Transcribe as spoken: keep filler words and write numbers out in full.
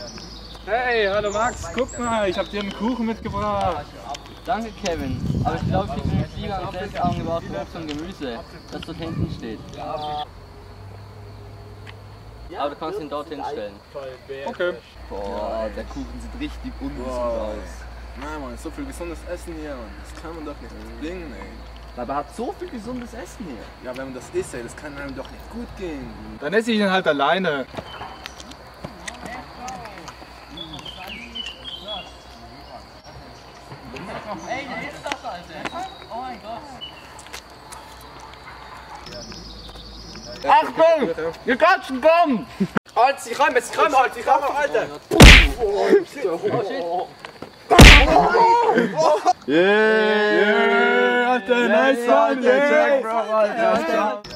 Hey, hallo Max, guck mal, ich hab dir einen Kuchen mitgebracht. Danke Kevin, aber ich glaube, ich kriege einen Flieger und selbst angebaut Obst und Gemüse, das dort hinten steht. Aber du kannst ihn dorthin stellen. Okay. Boah, der Kuchen sieht richtig ungesund aus. Nein, Mann, so viel gesundes Essen hier, Mann. Das kann man doch nicht bringen, ey. Aber er hat so viel gesundes Essen hier. Ja, wenn man das isst, ey, das kann einem doch nicht gut gehen. Dann esse ich ihn halt alleine. Ey, der ist das, Alter! Oh mein Gott! Achtung! Die Katzen kommen! Halt, ich rein, jetzt rein, halt, ich rein, Alter! Yeah! Yeah! Alter, nice one, Jack, Bro, Alter!